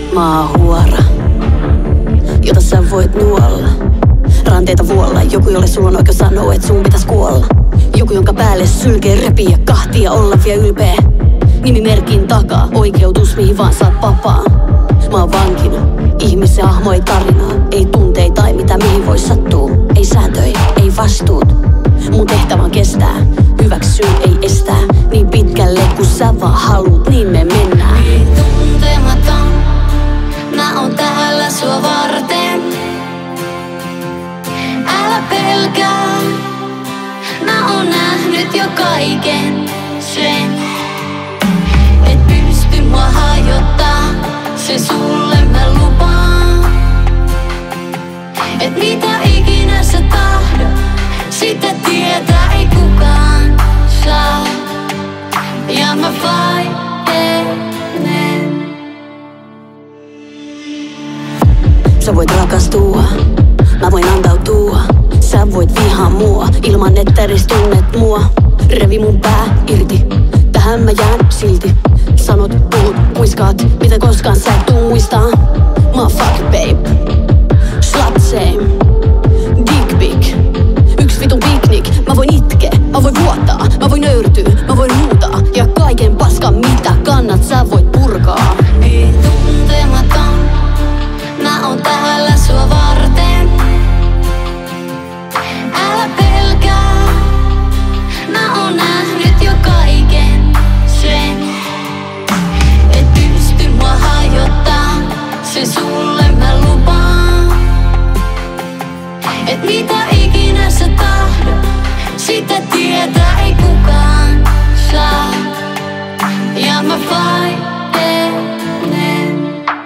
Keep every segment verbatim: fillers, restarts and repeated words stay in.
Mä oon huora, jota sä voit nuolla. Ranteita vuolla, joku jolle sulla on oikeus sanoa, et sun pitäis kuolla. Joku jonka päälle sylkee repiä kahtia, olla vielä ylpeä. Nimimerkin takaa, oikeutus mihin vaan saat vapaa. Mä oon vankina, ihmisen hahmo ei tarinaa. Ei tunteita tai mitä mihin voi sattua. Ei sääntöjä, ei vastuut. Mun tehtävä on kestää, hyväksyä ei estää. Niin pitkälle kun sä vaan haluut, niin me mennään. Niin tuntematon, mä oon täällä sua varten. Älä pelkää, mä oon nähnyt jo kaiken sen. Et pysty mua hajottaa, se sulle mä lupaan. Et mitä ikinä sä tahdot, sitä tietää ei kukaan saa. Ja mä vaikenen. Sä voit rakastua, mä voin antautua. Sä voit vihaa mua, ilman että edes tunnet mua. Revi mun pää irti, tähän mä jään silti. Sanot, puhut, kuiskaat, mitä koskaan sä et tuu muistaa. Mä oon fuck babe, slut same, dick big. Yks vitun piknik, mä voin itkeä, mä voin vuotaa, mä voin nöyrtyä, mä voin huutaa. Ja kaiken paskan mitä kannat sä voit purkaa. Niin tuntematon, mä oon täällä sua varten. Älä pelkää, mä oon nähnyt jo kaiken sen. Et pysty mua hajottaa, se sulle mä lupaan. Et mitä ikinä sä tahdot, sitä tietää ei kukaan saa. Ja mä vaikenen.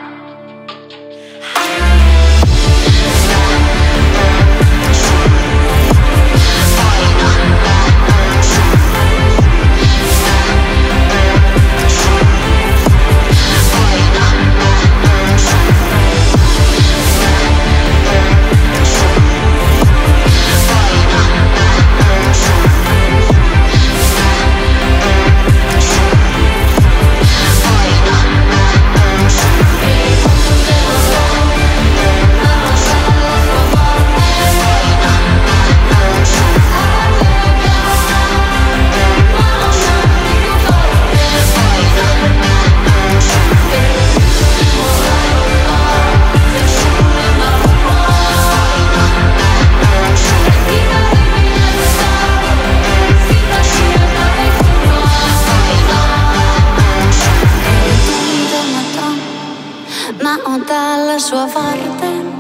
Mä oon täällä sua varten.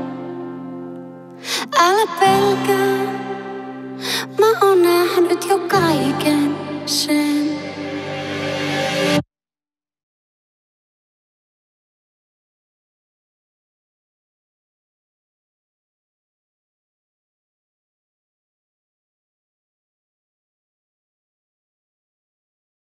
Älä pelkää, mä oon nähnyt jo kaiken sen.